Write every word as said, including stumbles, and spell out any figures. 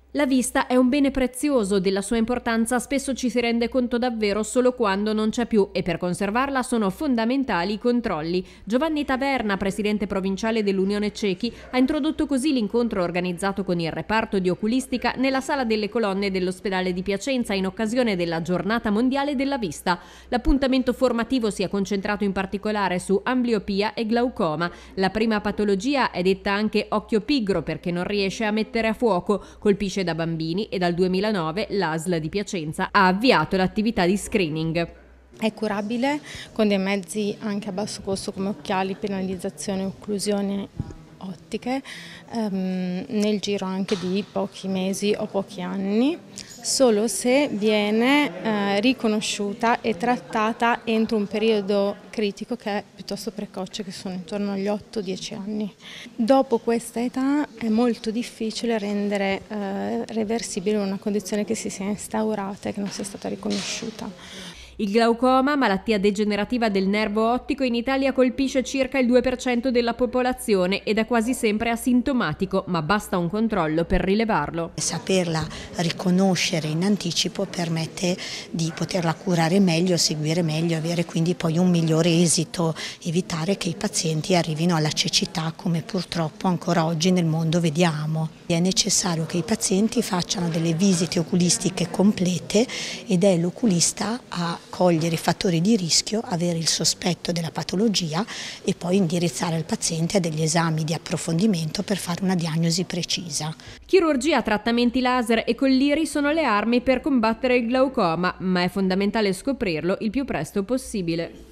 La vista è un bene prezioso, della sua importanza spesso ci si rende conto davvero solo quando non c'è più e per conservarla sono fondamentali i controlli. Giovanni Taverna, presidente provinciale dell'Unione Ciechi, ha introdotto così l'incontro organizzato con il reparto di oculistica nella sala delle colonne dell'ospedale di Piacenza in occasione della Giornata Mondiale della Vista. L'appuntamento formativo si è concentrato in particolare su ambliopia e glaucoma. La prima patologia è detta anche occhio pigro perché non riesce a mettere a fuoco, colpisce da bambini e dal duemilanove l'A S L di Piacenza ha avviato l'attività di screening. È curabile con dei mezzi anche a basso costo come occhiali, penalizzazione, occlusioni ottiche ehm, nel giro anche di pochi mesi o pochi anni, solo se viene eh, riconosciuta e trattata entro un periodo critico che è piuttosto precoce, che sono intorno agli otto dieci anni. Dopo questa età è molto difficile rendere eh, reversibile una condizione che si sia instaurata e che non sia stata riconosciuta. Il glaucoma, malattia degenerativa del nervo ottico, in Italia colpisce circa il due per cento della popolazione ed è quasi sempre asintomatico, ma basta un controllo per rilevarlo. Saperla riconoscere in anticipo permette di poterla curare meglio, seguire meglio, avere quindi poi un migliore esito, evitare che i pazienti arrivino alla cecità come purtroppo ancora oggi nel mondo vediamo. È necessario che i pazienti facciano delle visite oculistiche complete ed è l'oculista a cogliere i fattori di rischio, avere il sospetto della patologia e poi indirizzare il paziente a degli esami di approfondimento per fare una diagnosi precisa. Chirurgia, trattamenti laser e colliri sono le armi per combattere il glaucoma, ma è fondamentale scoprirlo il più presto possibile.